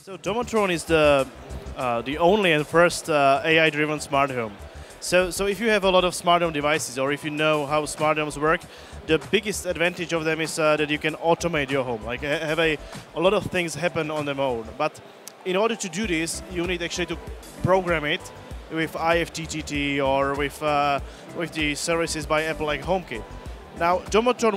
So Domotron is the only and first AI-driven smart home. So if you have a lot of smart home devices, or if you know how smart homes work, the biggest advantage of them is that you can automate your home, like have a lot of things happen on their own. But in order to do this, you need actually to program it with IFTTT or with the services by Apple like HomeKit. Now, Domotron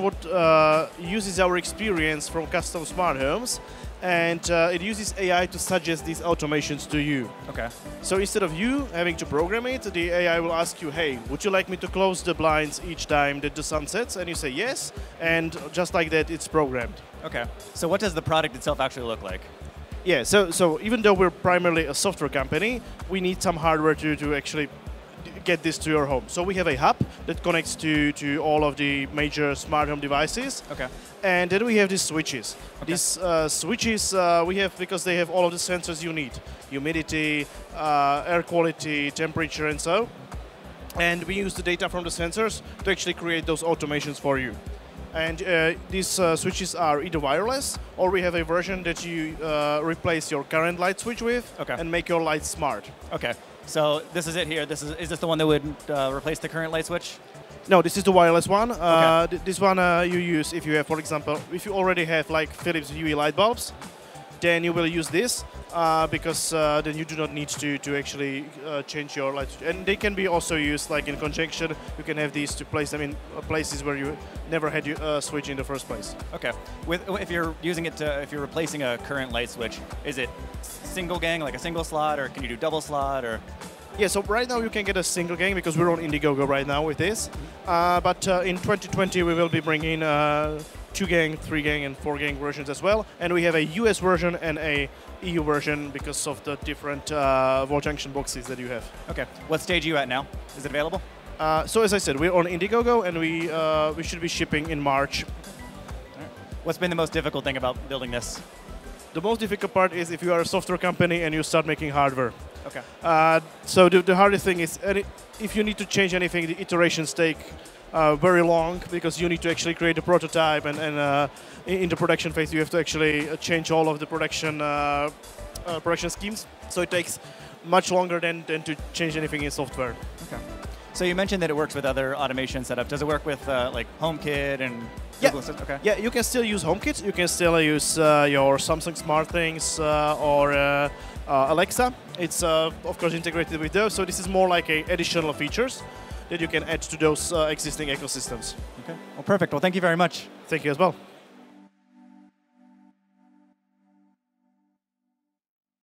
uses our experience from custom smart homes, and it uses AI to suggest these automations to you. Okay. So instead of you having to program it, the AI will ask you, hey, would you like me to close the blinds each time that the sun sets? And you say yes, and just like that, it's programmed. Okay. So what does the product itself actually look like? Yeah, so even though we're primarily a software company, we need some hardware to actually get this to your home. So we have a hub that connects to all of the major smart home devices. Okay. And then we have these switches. Okay. These switches we have because they have all of the sensors you need. Humidity, air quality, temperature, and so. And we use the data from the sensors to actually create those automations for you. And these switches are either wireless, or we have a version that you replace your current light switch with, okay, and make your lights smart. Okay. So this is it here. Is this the one that would replace the current light switch? No, this is the wireless one. Okay. This one you use if you have, for example, if you already have like Philips UV light bulbs, then you will use this because then you do not need to actually change your light switch. And they can be also used like in conjunction. You can have these to place them in places where you never had your switch in the first place. Okay. If you're using it if you're replacing a current light switch, is it single gang, like a single slot, or can you do double slot, or? Yeah, so right now you can get a single gang because we're on Indiegogo right now with this. But in 2020 we will be bringing 2-gang, 3-gang, and 4-gang versions as well. And we have a US version and a EU version because of the different wall junction boxes that you have. Okay. What stage are you at now? Is it available? So as I said, we're on Indiegogo, and we should be shipping in March. Right. What's been the most difficult thing about building this? The most difficult part is if you are a software company and you start making hardware. Okay. So the hardest thing is if you need to change anything, the iterations take very long because you need to actually create a prototype, and in the production phase you have to actually change all of the production schemes. So it takes much longer than to change anything in software. Okay. So you mentioned that it works with other automation setup. Does it work with like HomeKit and Yeah. Google Assistant? Okay. Yeah, you can still use HomeKit. You can still use your Samsung SmartThings or Alexa. It's of course integrated with those. So this is more like additional features that you can add to those existing ecosystems. Okay. Well, perfect. Well, thank you very much. Thank you as well.